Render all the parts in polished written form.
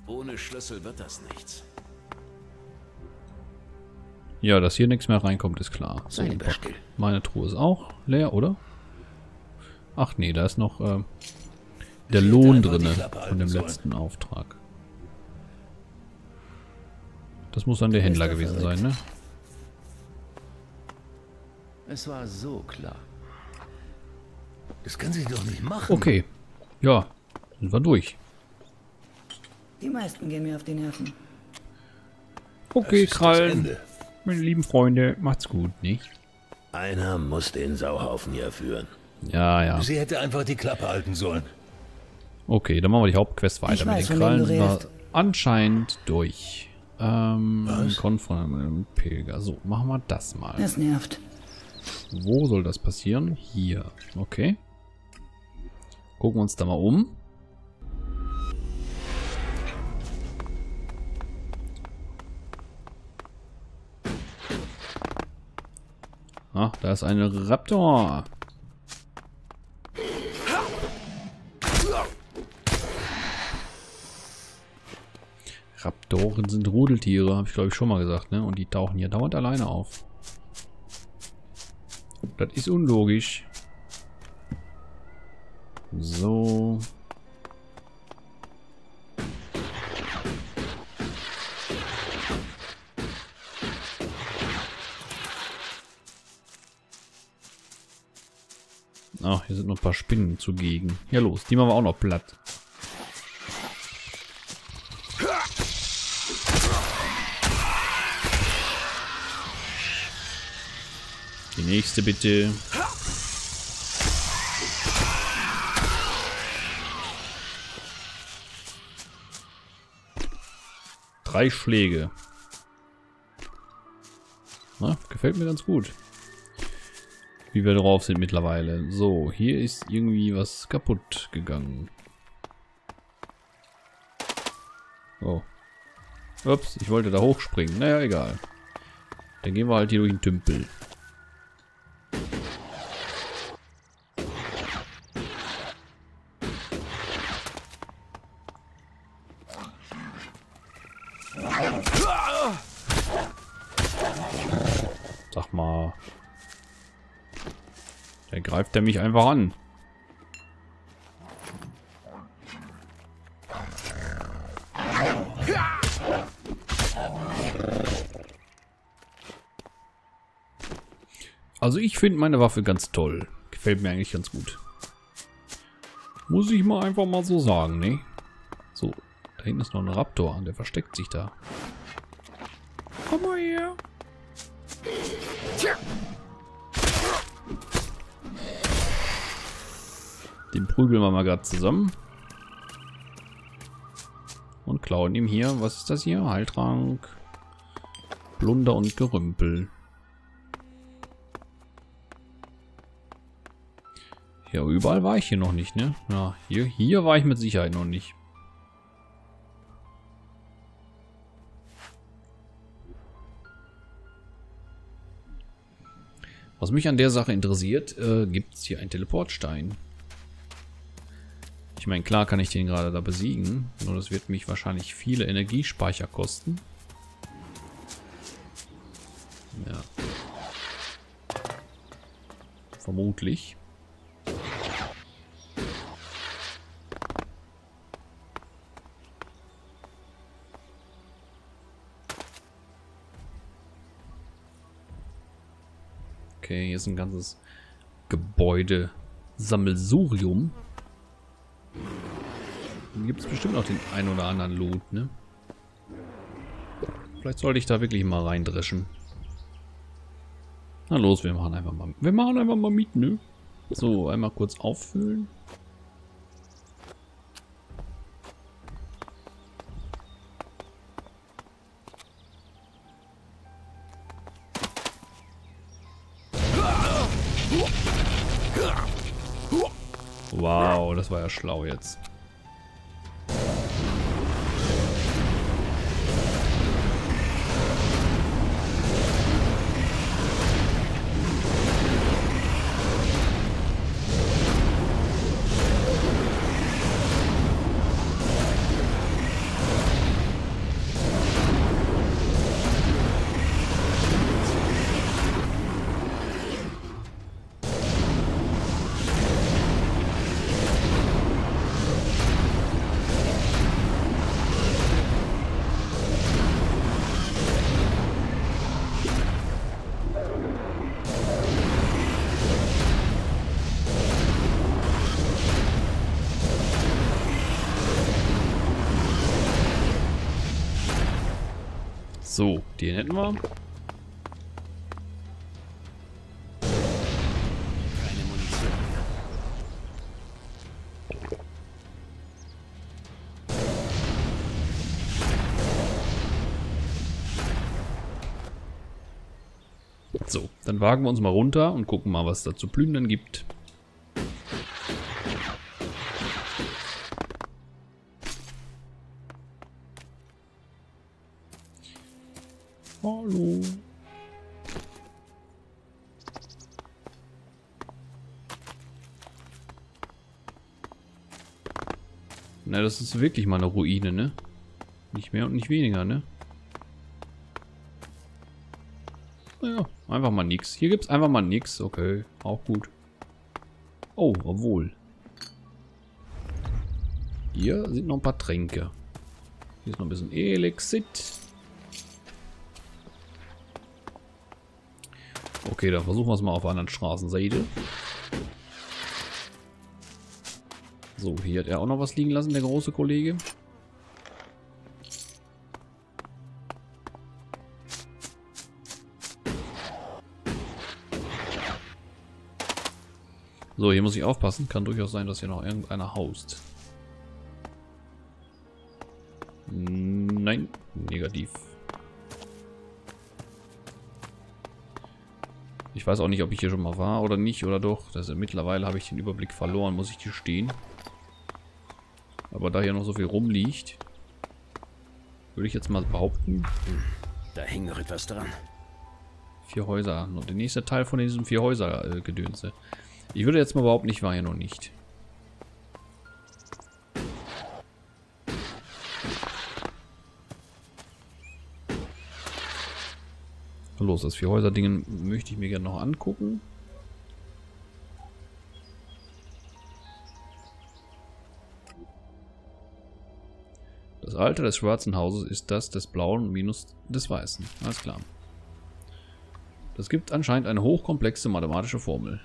Ohne Schlüssel wird das nichts. Ja, dass hier nichts mehr reinkommt, ist klar. So, Sei lieber still. meine Truhe ist auch leer, oder? Ach nee, da ist noch der Lohn drinne von dem letzten Auftrag. Das muss dann der Händler gewesen sein, ne? Es war so klar. Das kann sie doch nicht machen. Okay. Ja, sind wir durch. Die meisten gehen mir auf die Nerven. Okay, Das ist das Krallen. Ende. Meine lieben Freunde, macht's gut, nicht? Einer muss den Sauhaufen hier führen. Ja, ja. Sie hätte einfach die Klappe halten sollen. Okay, dann machen wir die Hauptquest weiter. Ich Mit weiß, den von wem Krallen du sind wir redest. anscheinend durch. Was? Konfront Pilger. So, machen wir das mal. Das nervt. Wo soll das passieren? Hier. Okay. Gucken wir uns da mal um. Ah, da ist ein Raptor. Raptoren sind Rudeltiere, habe ich glaube ich schon mal gesagt, ne? Und die tauchen hier dauernd alleine auf. Das ist unlogisch. So. Ach, hier sind noch ein paar Spinnen zugegen. Ja los, die machen wir auch noch platt. Die nächste bitte. Drei Schläge. Na, gefällt mir ganz gut. Wie wir drauf sind mittlerweile. So, hier ist irgendwie was kaputt gegangen. Oh. Ups, ich wollte da hochspringen. Naja, egal. Dann gehen wir halt hier durch den Tümpel. Sag mal. Da greift er mich einfach an. Also ich finde meine Waffe ganz toll. Gefällt mir eigentlich ganz gut. Muss ich mal einfach mal so sagen, ne? So, da hinten ist noch ein Raptor. Der versteckt sich da. Komm mal her. Den prügeln wir mal gerade zusammen. Und klauen ihm hier. Was ist das hier? Heiltrank. Plunder und Gerümpel. Ja, überall war ich hier noch nicht, ne? Ja, hier war ich mit Sicherheit noch nicht. Was mich an der Sache interessiert, gibt es hier einen Teleportstein. Ich meine, klar kann ich den gerade da besiegen, nur das wird mich wahrscheinlich viele Energiespeicher kosten. Ja. Vermutlich. Okay, hier ist ein ganzes Gebäude. Sammelsurium. Hier gibt es bestimmt noch den ein oder anderen Loot, ne? Vielleicht sollte ich da wirklich mal reindreschen. Na los, wir machen einfach mal mit, ne? So, einmal kurz auffüllen. Wow, das war ja schlau jetzt. So, den hätten wir. Keine Munition mehr. So, dann wagen wir uns mal runter und gucken mal, was es da zu plündern gibt. Hallo. Na, das ist wirklich mal eine Ruine, ne? Nicht mehr und nicht weniger, ne? Naja, einfach mal nix. Hier gibt's einfach mal nix. Okay, auch gut. Oh, obwohl. Hier sind noch ein paar Tränke. Hier ist noch ein bisschen Elixit. Okay, dann versuchen wir es mal auf der anderen Straßenseite. So, hier hat er auch noch was liegen lassen, der große Kollege. So, hier muss ich aufpassen. Kann durchaus sein, dass hier noch irgendeiner haust. Nein, negativ. Ich weiß auch nicht, ob ich hier schon mal war oder nicht oder doch. Mittlerweile habe ich den Überblick verloren, muss ich gestehen. Aber da hier noch so viel rumliegt, würde ich jetzt mal behaupten. Da hängt noch etwas dran. 4 Häuser. Und der nächste Teil von diesem 4 Häuser Gedönse. Ich würde jetzt mal behaupten, ich war hier noch nicht. Los, das 4 Häuser Ding möchte ich mir gerne noch angucken. Das Alter des schwarzen Hauses ist das des blauen minus des weißen. Alles klar. Das gibt anscheinend eine hochkomplexe mathematische Formel.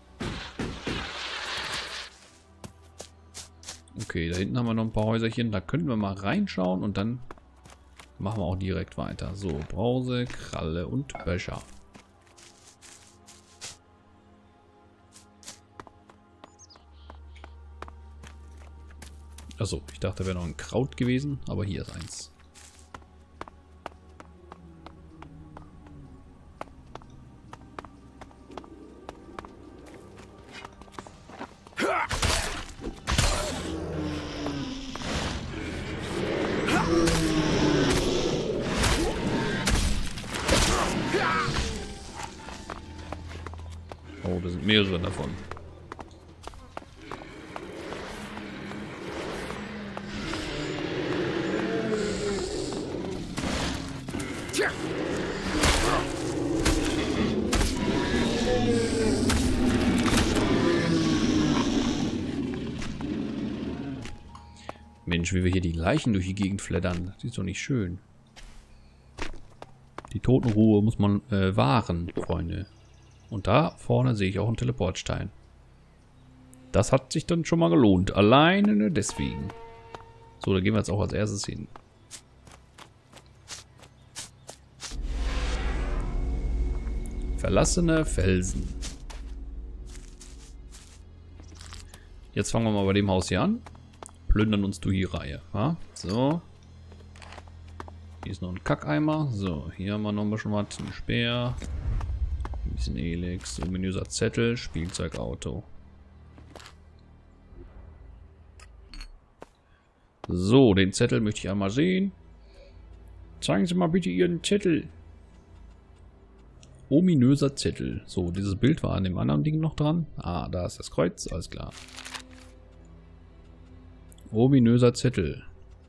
Okay, da hinten haben wir noch ein paar Häuserchen. Da könnten wir mal reinschauen und dann machen wir auch direkt weiter. So, Brause, Kralle und Becher. Achso, ich dachte, da wäre noch ein Kraut gewesen, aber hier ist eins. Oh, da sind mehrere davon. Mensch, wie wir hier die Leichen durch die Gegend flattern. Das ist doch nicht schön. Die Totenruhe muss man wahren, Freunde. Und da vorne sehe ich auch einen Teleportstein. Das hat sich dann schon mal gelohnt. Alleine deswegen. So, da gehen wir jetzt auch als erstes hin. Verlassene Felsen. Jetzt fangen wir mal bei dem Haus hier an. Plündern uns durch die Reihe. Ja? So. Hier ist noch ein Kackeimer. So, hier haben wir noch ein bisschen was. Ein Speer. Ein bisschen Elex. Ominöser Zettel. Spielzeugauto. So, den Zettel möchte ich einmal sehen. Zeigen Sie mal bitte Ihren Zettel. Ominöser Zettel. So, dieses Bild war an dem anderen Ding noch dran. Ah, da ist das Kreuz. Alles klar. Ominöser Zettel.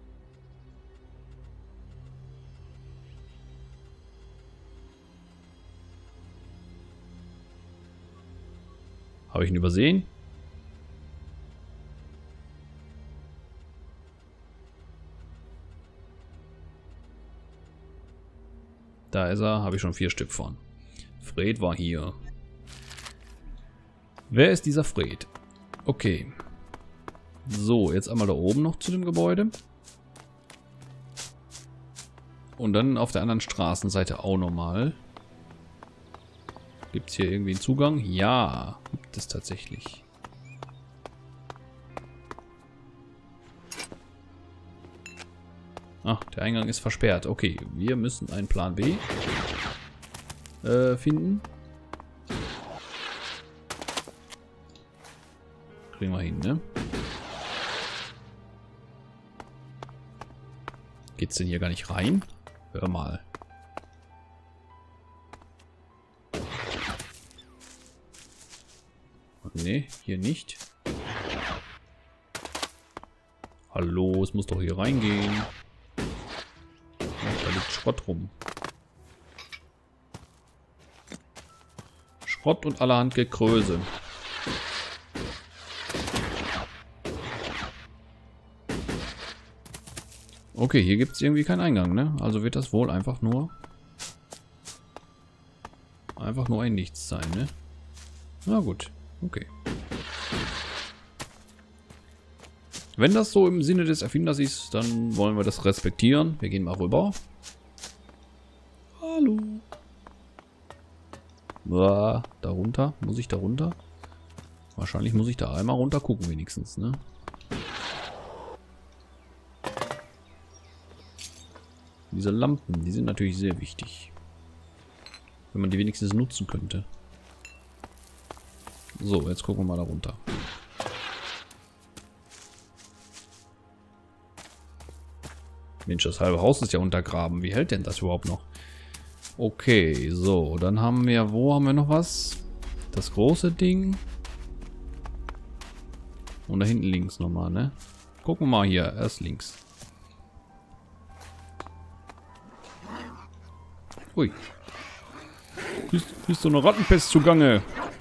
Habe ich ihn übersehen? Da ist er, habe ich schon 4 Stück von. Fred war hier. Wer ist dieser Fred? Okay. So, jetzt einmal da oben noch zu dem Gebäude. Und dann auf der anderen Straßenseite auch nochmal. Gibt es hier irgendwie einen Zugang? Ja, gibt es tatsächlich. Ach, der Eingang ist versperrt. Okay, wir müssen einen Plan B finden. Kriegen wir hin, ne? Geht's denn hier gar nicht rein? Hör mal. Ne, hier nicht. Hallo, es muss doch hier reingehen. Oh, da liegt Schrott rum. Schrott und allerhand Gekröse. Okay, hier gibt es irgendwie keinen Eingang, ne? Also wird das wohl einfach nur ein Nichts sein, ne? Na gut, okay. Wenn das so im Sinne des Erfinders ist, dann wollen wir das respektieren. Wir gehen mal rüber. Hallo. Da runter? Muss ich da runter? Wahrscheinlich muss ich da einmal runter gucken wenigstens, ne? Diese Lampen, die sind natürlich sehr wichtig. Wenn man die wenigstens nutzen könnte. So, jetzt gucken wir mal da runter. Mensch, das halbe Haus ist ja untergraben. Wie hält denn das überhaupt noch? Okay, so, dann haben wir, wo haben wir noch was? Das große Ding. Und da hinten links nochmal, ne? Gucken wir mal hier, erst links. Ui. Ist so eine Rattenpest zugange.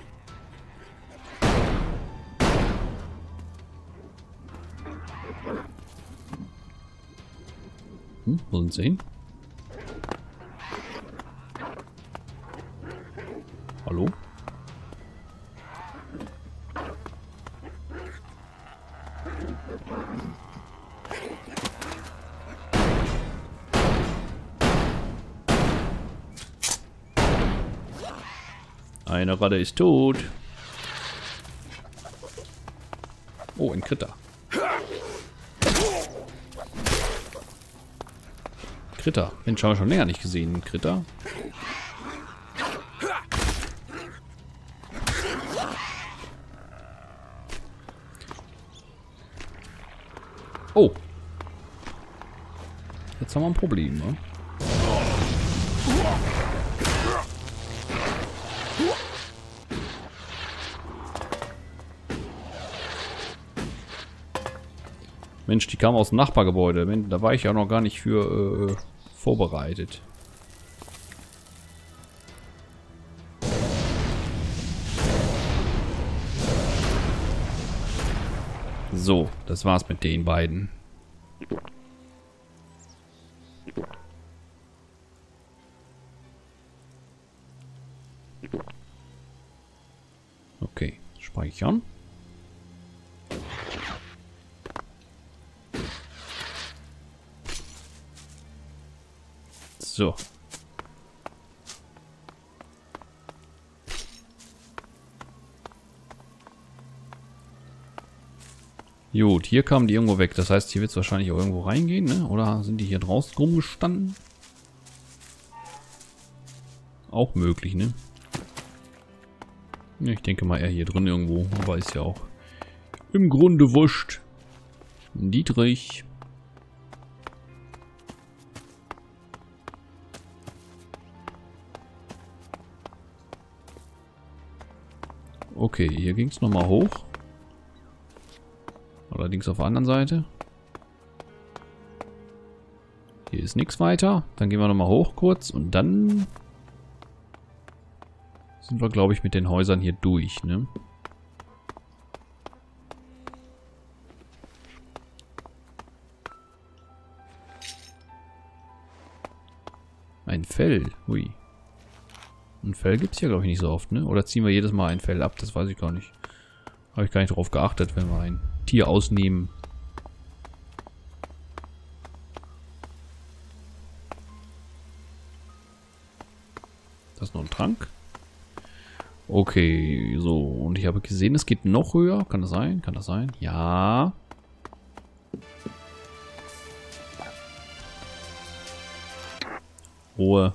Wo sind sie hin? Hallo? Eine Ratte ist tot. Oh, ein Kritter. Kritter. Mensch, haben wir schon länger nicht gesehen. Kritter. Oh. Jetzt haben wir ein Problem, ne? Mensch, die kam aus dem Nachbargebäude. Da war ich ja noch gar nicht für vorbereitet. So, das war's mit den beiden. Okay, speichern. So. Gut, hier kamen die irgendwo weg. Das heißt, hier wird es wahrscheinlich auch irgendwo reingehen, ne? Oder sind die hier draußen rumgestanden? Auch möglich, ne? Ich denke mal eher hier drin irgendwo. Aber ist ja auch im Grunde wurscht. Dietrich. Okay, hier ging es nochmal hoch. Allerdings auf der anderen Seite. Hier ist nichts weiter. Dann gehen wir nochmal hoch kurz und dann sind wir, glaube ich, mit den Häusern hier durch, ne? Ein Fell. Hui. Ein Fell gibt es hier, glaube ich, nicht so oft, ne? Oder ziehen wir jedes Mal ein Fell ab? Das weiß ich gar nicht. Habe ich gar nicht drauf geachtet, wenn wir ein Tier ausnehmen. Das ist noch ein Trank. Okay, so. Und ich habe gesehen, es geht noch höher. Kann das sein? Kann das sein? Ja. Ruhe.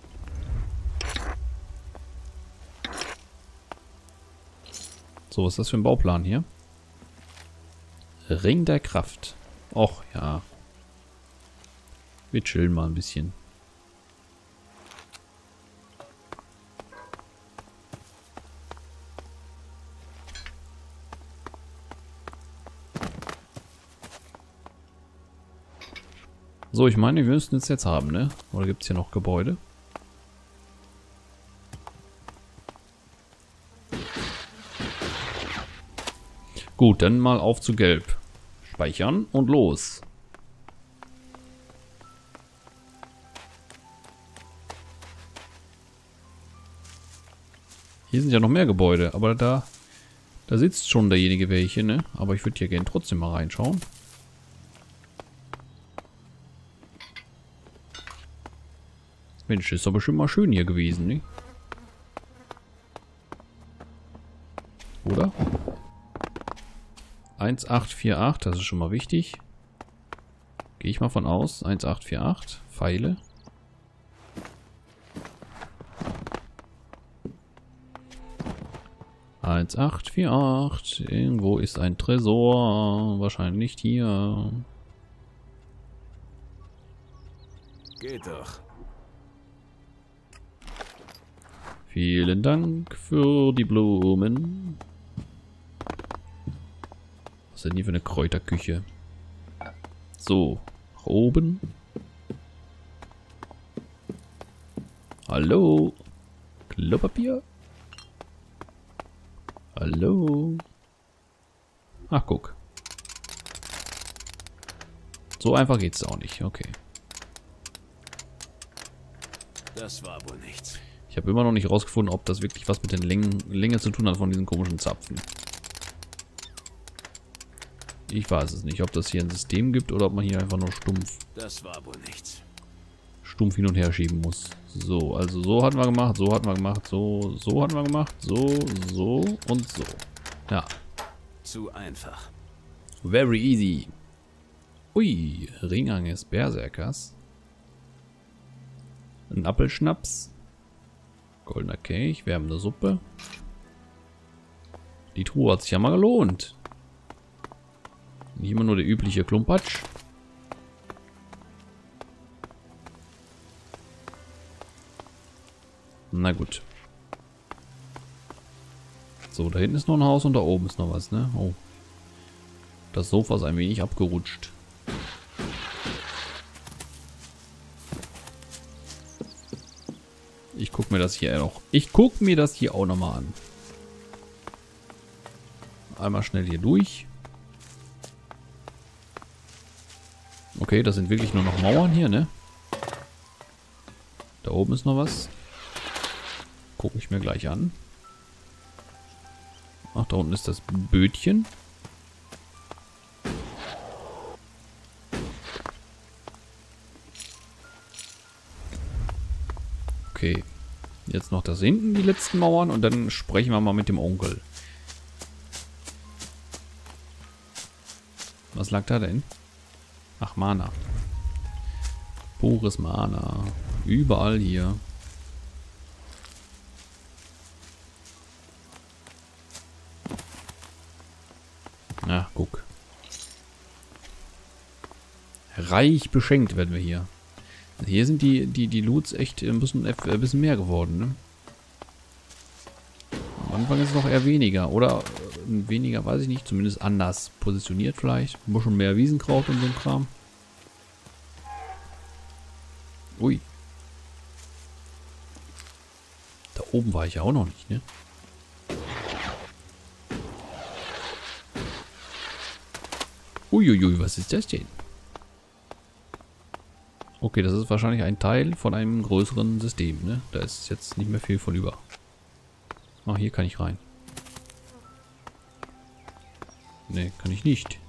So, was ist das für ein Bauplan hier? Ring der Kraft. Och, ja. Wir chillen mal ein bisschen. So, ich meine, wir müssten es jetzt haben, ne? Oder gibt es hier noch Gebäude? Gut, dann mal auf zu Gelb. Speichern und los. Hier sind ja noch mehr Gebäude, aber da sitzt schon derjenige welche, ne? Aber ich würde hier gerne trotzdem mal reinschauen. Mensch, ist aber schon mal schön hier gewesen, ne? Oder? 1848, das ist schon mal wichtig. Gehe ich mal von aus. 1848, Pfeile. Irgendwo ist ein Tresor. Wahrscheinlich hier. Geht doch. Vielen Dank für die Blumen. Was ist denn hier für eine Kräuterküche? So, nach oben. Hallo? Klopapier? Hallo? Ach, guck. So einfach geht's auch nicht, okay. Das war wohl nichts. Ich habe immer noch nicht rausgefunden, ob das wirklich was mit den Länge zu tun hat von diesen komischen Zapfen. Ich weiß es nicht, ob das hier ein System gibt oder ob man hier einfach nur stumpf hin und her schieben muss. So, also so hatten wir gemacht, so hatten wir gemacht, so hatten wir gemacht, so und so. Ja. Zu einfach. Very easy. Ui, Ring eines Berserkers. Ein Apfelschnaps. Goldener Kelch, wärmende Suppe. Die Truhe hat sich ja mal gelohnt. Nicht immer nur der übliche Klumpatsch. Na gut. So, da hinten ist noch ein Haus und da oben ist noch was, ne? Oh. Das Sofa ist ein wenig abgerutscht. Ich guck mir das hier noch. Ich guck mir das hier auch nochmal an. Einmal schnell hier durch. Okay, das sind wirklich nur noch Mauern hier, ne? Da oben ist noch was. Gucke ich mir gleich an. Ach, da unten ist das Bötchen. Okay. Jetzt noch das hinten, die letzten Mauern. Und dann sprechen wir mal mit dem Onkel. Was lag da denn? Ach, Mana. Pures Mana. Überall hier. Na, guck. Reich beschenkt werden wir hier. Hier sind die Loots echt ein bisschen mehr geworden, ne? Am Anfang ist es noch eher weniger. Oder weniger, weiß ich nicht. Zumindest anders positioniert vielleicht. Ein bisschen mehr Wiesenkraut und so ein Kram. Ui. Da oben war ich ja auch noch nicht, ne? Uiuiui, was ist das denn? Okay, das ist wahrscheinlich ein Teil von einem größeren System, ne? Da ist jetzt nicht mehr viel von über. Ah, hier kann ich rein. Ne, kann ich nicht.